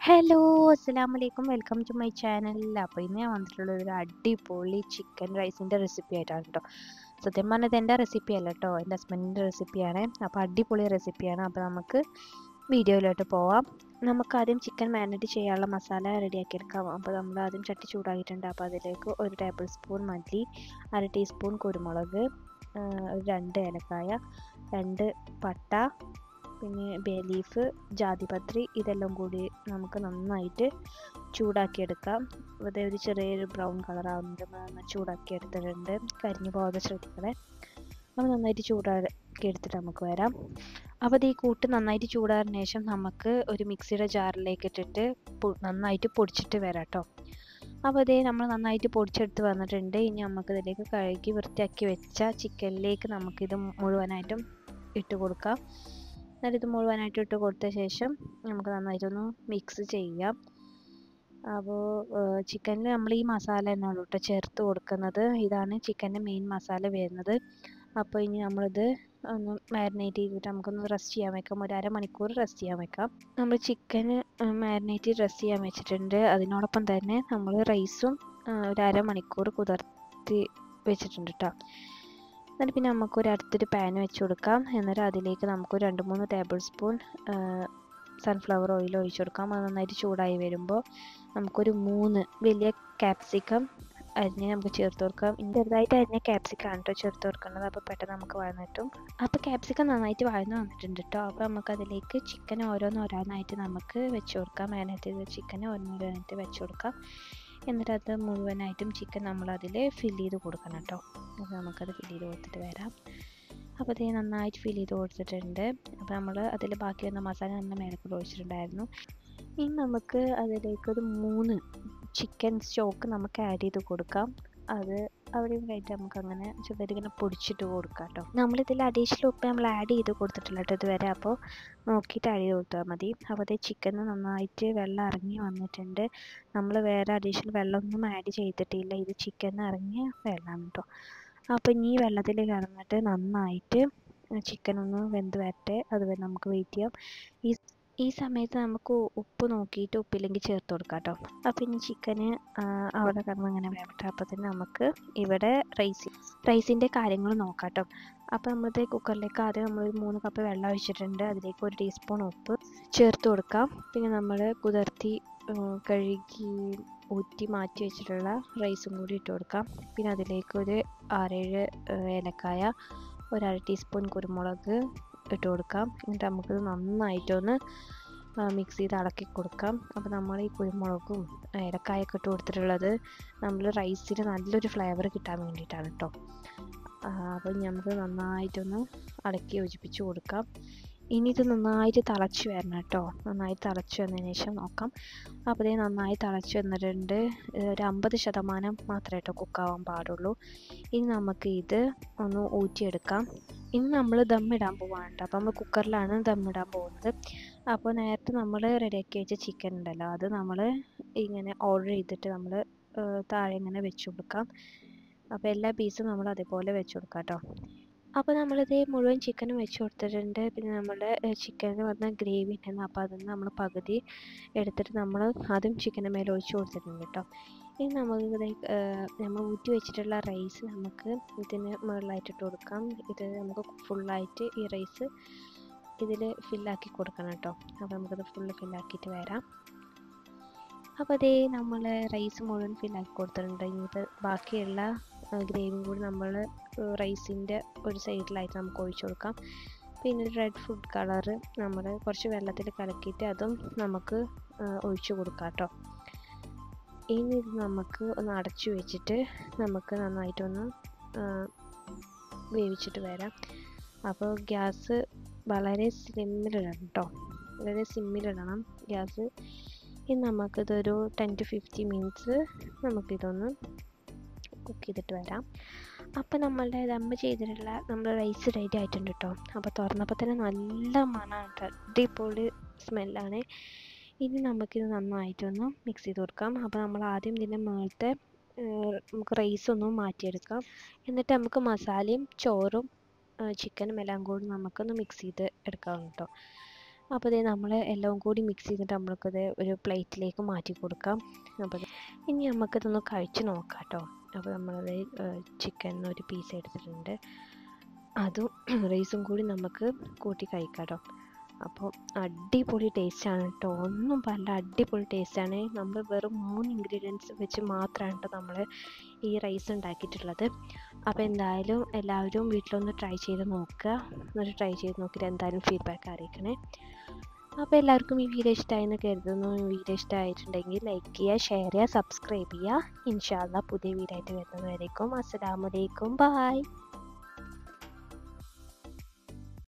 Hello, അസ്സലാമലൈക്കും. Welcome to my channel. അപ്പോൾ ഇന്ന് ഞാൻ വന്നിട്ടുള്ളത് ഒരു അടിപൊളി ചിക്കൻ റൈസിൻ്റെ റെസിപ്പി ആയിട്ടാണ് കേട്ടോ. സത്യം പറഞ്ഞാൽ ഇത് എൻ്റെ റെസിപ്പി അല്ല കേട്ടോ, എൻ്റെ ഹസ്ബൻഡിൻ്റെ റെസിപ്പിയാണ്. അപ്പോൾ അടിപൊളി റെസിപ്പിയാണ്. അപ്പോൾ നമുക്ക് വീഡിയോയിലോട്ട് പോവാം. നമുക്ക് ആദ്യം ചിക്കൻ മാരിനേറ്റ് ചെയ്യാനുള്ള മസാല റെഡിയാക്കി എടുക്കാം. അപ്പോൾ നമ്മൾ ആദ്യം ചട്ടി ചൂടാക്കിയിട്ടുണ്ട്. അപ്പോൾ അതിലേക്ക് 1 ടേബിൾ സ്പൂൺ മല്ലി, 1/2 ടീസ്പൂൺ കുരുമുളക്, 2 ഏലക്കായ, 2 പട്ട, പിന്നെ ബേ ലീഫ്, ജാതിപത്രി, ഇതെല്ലാം കൂടി നമുക്ക് നന്നായിട്ട് ചൂടാക്കിയെടുക്കാം. അത് ഒരു ചെറിയൊരു ബ്രൗൺ കളർ ആവുന്നത് നന്നായി ചൂടാക്കി എടുത്തിട്ടുണ്ട്. കരിഞ്ഞു പോകാതെ ശ്രദ്ധിക്കണേ. അപ്പോൾ നന്നായിട്ട് ചൂടാക്കി എടുത്തിട്ട് നമുക്ക് വരാം. അപ്പോൾ ഈ കൂട്ട് നന്നായിട്ട് ചൂടാറിന് ശേഷം നമുക്ക് ഒരു മിക്സിയുടെ ജാറിലേക്ക് ഇട്ടിട്ട് നന്നായിട്ട് പൊടിച്ചിട്ട് വരാം കേട്ടോ. അപ്പോൾ ഇതേ നമ്മൾ നന്നായിട്ട് പൊടിച്ചെടുത്ത് വന്നിട്ടുണ്ട്. ഇനി നമുക്ക് ഇതിലേക്ക് കഴുകി വൃത്തിയാക്കി വെച്ച ചിക്കനിലേക്ക് നമുക്കിത് മുഴുവനായിട്ടും ഇട്ട് കൊടുക്കാം. എന്നിട്ട് ഇത് മുഴുവനായിട്ട് ഇട്ട് കൊടുത്ത ശേഷം നമുക്ക് നന്നായിട്ടൊന്ന് മിക്സ് ചെയ്യാം. അപ്പോൾ ചിക്കനിൽ നമ്മൾ ഈ മസാല തന്നെയാണ് കേട്ടോ ചേർത്ത് കൊടുക്കുന്നത്. ഇതാണ് ചിക്കൻ്റെ മെയിൻ മസാല വരുന്നത്. അപ്പോൾ ഇനി നമ്മളിത് ഒന്ന് മാരിനേറ്റ് ചെയ്തിട്ട് നമുക്കൊന്ന് റെസ്റ്റ് ചെയ്യാൻ വെക്കാം. ഒരു അരമണിക്കൂർ റെസ്റ്റ് ചെയ്യാൻ വെക്കാം. നമ്മൾ ചിക്കന് മാരിനേറ്റ് റെസ്റ്റ് ചെയ്യാൻ വെച്ചിട്ടുണ്ട്. അതിനോടൊപ്പം തന്നെ നമ്മൾ റൈസും ഒരു അരമണിക്കൂർ കുതിർത്തി വെച്ചിട്ടുണ്ട് കേട്ടോ. എന്നിട്ട് പിന്നെ നമുക്കൊരു അടുത്തൊരു പാൻ വെച്ച് കൊടുക്കാം. എന്നിട്ട് അതിലേക്ക് നമുക്ക് 2-3 ടേബിൾ സ്പൂൺ സൺഫ്ലവർ ഓയിൽ ഒഴിച്ചു കൊടുക്കാം. അത് നന്നായിട്ട് ചൂടായി വരുമ്പോൾ നമുക്കൊരു 3 വലിയ ക്യാപ്സിക്കം അരിഞ്ഞ് നമുക്ക് ചേർത്ത് കൊടുക്കാം. ചെറുതായിട്ട് അരിഞ്ഞ ക്യാപ്സിക്കാണ് കേട്ടോ ചേർത്ത് കൊടുക്കേണ്ടത്. അപ്പോൾ പെട്ടെന്ന് നമുക്ക് വഴന്നിട്ടും. അപ്പോൾ ക്യാപ്സിക്കം നന്നായിട്ട് വഴന്ന് വന്നിട്ടുണ്ട് കേട്ടോ. അപ്പോൾ നമുക്ക് അതിലേക്ക് ചിക്കൻ ഓരോന്നായിട്ട് നമുക്ക് വെച്ച് കൊടുക്കാം. മാരിനേറ്റ് ചെയ്ത ചിക്കൻ ഓരോന്നായിട്ട് വെച്ച് കൊടുക്കാം. എന്നിട്ട് അത് മുഴുവനായിട്ടും ചിക്കൻ നമ്മളതിൽ ഫില്ല് ചെയ്ത് കൊടുക്കണം കേട്ടോ. അപ്പോൾ നമുക്കത് ഫില്ല് ചെയ്ത് കൊടുത്തിട്ട് വരാം. അപ്പോൾ ഇത് നന്നായിട്ട് ഫില്ല് ചെയ്ത് കൊടുത്തിട്ടുണ്ട്. അപ്പോൾ നമ്മൾ അതിൽ ബാക്കി വന്ന മസാല നമ്മൾ മേലക്കൂടെ ഒഴിച്ചിട്ടുണ്ടായിരുന്നു. ഇനി നമുക്ക് അതിലേക്കൊരു 3 ചിക്കൻ സ്റ്റോക്ക് നമുക്ക് ആഡ് ചെയ്ത് കൊടുക്കാം. അത് അവിടെയും കഴിഞ്ഞിട്ട് നമുക്ക് അങ്ങനെ ചെറുതായിട്ട് പൊടിച്ചിട്ട് കൊടുക്കാം കേട്ടോ. നമ്മളിതിൽ അഡീഷണൽ ഉപ്പ് നമ്മൾ ആഡ് ചെയ്ത് കൊടുത്തിട്ടില്ല കേട്ടോ ഇതുവരെ. അപ്പോൾ നോക്കിയിട്ട് ആഡ് ചെയ്ത് കൊടുത്താൽ മതി. അപ്പോൾ അതേ ചിക്കൻ നന്നായിട്ട് വെള്ളം ഇറങ്ങി വന്നിട്ടുണ്ട്. നമ്മൾ വേറെ അഡീഷണൽ വെള്ളമൊന്നും ആഡ് ചെയ്തിട്ടില്ല. ഇത് ചിക്കൻ ഇറങ്ങിയ വെള്ളമാണ് കേട്ടോ. അപ്പോൾ ഇനി വെള്ളത്തിൽ കിടന്നിട്ട് നന്നായിട്ട് ചിക്കൻ ഒന്ന് വെന്ത് വരട്ടെ. അതുവരെ നമുക്ക് വെയിറ്റ് ചെയ്യാം. ഈ സമയത്ത് നമുക്ക് ഉപ്പ് നോക്കിയിട്ട് ഉപ്പില്ലെങ്കിൽ ചേർത്ത് കൊടുക്കാം കേട്ടോ. അപ്പോൾ ഇനി ചിക്കന് അവിടെ കിടന്ന് ഇങ്ങനെ വേവട്ടെ. അപ്പോൾ തന്നെ നമുക്ക് ഇവിടെ റൈസിൻ്റെ കാര്യങ്ങൾ നോക്കാം കേട്ടോ. അപ്പോൾ നമ്മളത് കുക്കറിലേക്ക് ആദ്യം നമ്മൾ 3 കപ്പ് വെള്ളം ഒഴിച്ചിട്ടുണ്ട്. അതിലേക്ക് 1 ടീസ്പൂൺ ഉപ്പ് ചേർത്ത് കൊടുക്കാം. പിന്നെ നമ്മൾ കുതിർത്തി കഴുകി ഊറ്റി മാറ്റി വെച്ചിട്ടുള്ള റൈസും കൂടി ഇട്ട് കൊടുക്കാം. പിന്നെ അതിലേക്ക് ഒരു 6-7 ഏലക്കായ, 1/2 ടീസ്പൂൺ കുരുമുളക് ഇട്ട് കൊടുക്കാം. എന്നിട്ട് നമുക്കിത് നന്നായിട്ടൊന്ന് മിക്സ് ചെയ്ത് ഇളക്കി കൊടുക്കാം. അപ്പോൾ നമ്മൾ ഈ കുരുമുളകും ഏലക്കായൊക്കെ ഇട്ട് കൊടുത്തിട്ടുള്ളത് നമ്മൾ റൈസിന് നല്ലൊരു ഫ്ലേവർ കിട്ടാൻ വേണ്ടിയിട്ടാണ് കേട്ടോ. അപ്പോൾ നമുക്ക് നന്നായിട്ടൊന്ന് ഇളക്കി യോജിപ്പിച്ച് കൊടുക്കാം. ഇനി ഇത് നന്നായിട്ട് തിളച്ച് വരണം കേട്ടോ. നന്നായി തിളച്ച് വന്നതിന് ശേഷം നോക്കാം. അപ്പോൾ ഇത് നന്നായി തിളച്ച് വന്നിട്ടുണ്ട്. ഒരു 50% മാത്രമേ കേട്ടോ കുക്കാവാൻ പാടുള്ളൂ. ഇനി നമുക്ക് ഇത് ഒന്ന് ഊറ്റിയെടുക്കാം. ഇനി നമ്മൾ ദമ്മിടാൻ പോവാണ് കേട്ടോ. അപ്പോൾ നമ്മൾ കുക്കറിലാണ് ദമ്മിടാൻ പോകുന്നത്. അപ്പോൾ നേരത്തെ നമ്മൾ റെഡിയാക്കി വെച്ച ചിക്കൻ ഉണ്ടല്ലോ, അത് നമ്മൾ ഇങ്ങനെ ഓർഡർ ചെയ്തിട്ട് നമ്മൾ താഴെ ഇങ്ങനെ വെച്ച് കൊടുക്കാം. അപ്പോൾ എല്ലാ പീസും നമ്മൾ അതേപോലെ വെച്ച് കൊടുക്കാം കേട്ടോ. അപ്പോൾ നമ്മളിത് മുഴുവൻ ചിക്കനും വെച്ച് കൊടുത്തിട്ടുണ്ട്. പിന്നെ നമ്മുടെ ചിക്കനിൽ വന്ന ഗ്രേവി ഉണ്ടായിരുന്നു. അപ്പോൾ അതിന് നമ്മൾ പകുതി എടുത്തിട്ട് നമ്മൾ ആദ്യം ചിക്കൻ്റെ മേലെ ഒഴിച്ച് കൊടുത്തിട്ടുണ്ട് കേട്ടോ. ഇനി നമുക്ക് നമ്മൾ ഊറ്റി വെച്ചിട്ടുള്ള റൈസ് നമുക്ക് ഇതിന് മുകളിലായിട്ട് ഇട്ട് കൊടുക്കാം. ഇത് നമുക്ക് ഫുള്ളായിട്ട് ഈ റൈസ് ഇതിൽ ഫില്ലാക്കി കൊടുക്കണം കേട്ടോ. അപ്പോൾ നമുക്കത് ഫുള്ള് ഫില്ലാക്കിയിട്ട് വരാം. അപ്പോൾ അതേ നമ്മൾ റൈസ് മുഴുവൻ ഫില്ലാക്കി കൊടുത്തിട്ടുണ്ട്. ഇനിയിപ്പോൾ ബാക്കിയുള്ള ഗ്രേവിയും കൂടി നമ്മൾ റൈസിൻ്റെ ഒരു സൈഡിലായിട്ട് നമുക്ക് ഒഴിച്ചു കൊടുക്കാം. പിന്നെ റെഡ് ഫുഡ് കളറ് നമ്മൾ കുറച്ച് വെള്ളത്തിൽ കലക്കിയിട്ട് അതും നമുക്ക് ഒഴിച്ചു കൊടുക്കാം കേട്ടോ. ഇനി ഇത് നമുക്ക് ഒന്ന് അടച്ചു വെച്ചിട്ട് നമുക്ക് നന്നായിട്ടൊന്ന് വേവിച്ചിട്ട് വരാം. അപ്പോൾ ഗ്യാസ് വളരെ സ്ലിമ്മിലിടണം കേട്ടോ. വളരെ സിമ്മിലിടണം ഗ്യാസ്. ഇനി നമുക്കിതൊരു 10 to 15 മിനിറ്റ്സ് നമുക്കിതൊന്ന് കുക്ക് ചെയ്തിട്ട് വരാം. അപ്പോൾ നമ്മളുടെ ദമ്മ് ചെയ്തിട്ടുള്ള നമ്മുടെ റൈസ് റെഡി ആയിട്ടുണ്ട് കേട്ടോ. അപ്പോൾ തുറന്നപ്പോൾ തന്നെ നല്ല മണമാണ് കേട്ടോ. അടിപൊളി സ്മെല്ലാണ്. ഇനി നമുക്കിത് നന്നായിട്ടൊന്ന് മിക്സ് ചെയ്ത് കൊടുക്കാം. അപ്പോൾ നമ്മൾ ആദ്യം ഇതിൻ്റെ മുകളിലത്തെ നമുക്ക് റൈസൊന്നും മാറ്റിയെടുക്കാം. എന്നിട്ട് നമുക്ക് മസാലയും ചോറും ചിക്കനും എല്ലാം കൂടി നമുക്കൊന്ന് മിക്സ് ചെയ്ത് എടുക്കാം കേട്ടോ. അപ്പോൾ ഇത് നമ്മൾ എല്ലാം കൂടി മിക്സ് ചെയ്തിട്ട് നമ്മൾക്കത് ഒരു പ്ലേറ്റിലേക്ക് മാറ്റി കൊടുക്കാം. അപ്പോൾ ഇനി നമുക്കിതൊന്ന് കഴിച്ച് നോക്കാം കേട്ടോ. അപ്പോൾ നമ്മളത് ചിക്കൻ ഒരു പീസ് എടുത്തിട്ടുണ്ട്, അതും റൈസും കൂടി നമുക്ക് കൂട്ടി കഴിക്കാം കേട്ടോ. അപ്പോൾ അടിപൊളി ടേസ്റ്റാണ് കേട്ടോ, ഒന്നും പറയണ്ട, അടിപൊളി ടേസ്റ്റാണ്. നമ്മൾ വെറും 3 ഇൻഗ്രീഡിയൻസ് വെച്ച് മാത്രമാണ് കേട്ടോ നമ്മൾ ഈ റൈസ് ഉണ്ടാക്കിയിട്ടുള്ളത്. അപ്പോൾ എന്തായാലും എല്ലാവരും വീട്ടിലൊന്ന് ട്രൈ ചെയ്ത് നോക്കുക. എന്നിട്ട് ട്രൈ ചെയ്ത് നോക്കിയിട്ട് എന്തായാലും ഫീഡ്ബാക്ക് അറിയിക്കണേ. അപ്പോൾ എല്ലാവർക്കും ഈ വീഡിയോ ഇഷ്ടമായെന്ന് കരുതുന്നു. വീഡിയോ ഇഷ്ടമായിട്ടുണ്ടെങ്കിൽ ലൈക്ക് ചെയ്യുക, ഷെയർ ചെയ്യുക, സബ്സ്ക്രൈബ് ചെയ്യുക. ഇൻഷാ അല്ലാഹ് പുതിയ വീഡിയോ ആയിട്ട് വരുന്നതുവരേക്കും അസ്സലാമു അലൈക്കും, ബൈ.